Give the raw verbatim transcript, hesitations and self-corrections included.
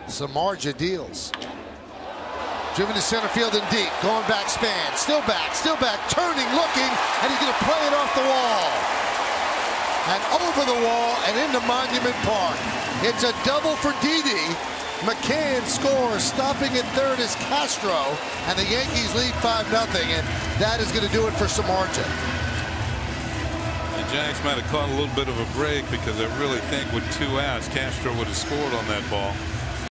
Samardzija deals. Driven to center field and deep. Going back, Span. Still back, still back. Turning, looking, and he's going to play it off the wall. And over the wall and into Monument Park. It's a double for Didi. McCann scores. Stopping at third is Castro. And the Yankees lead five nothing. And that is going to do it for Samardzija. The Giants might have caught a little bit of a break because I really think with two outs, Castro would have scored on that ball.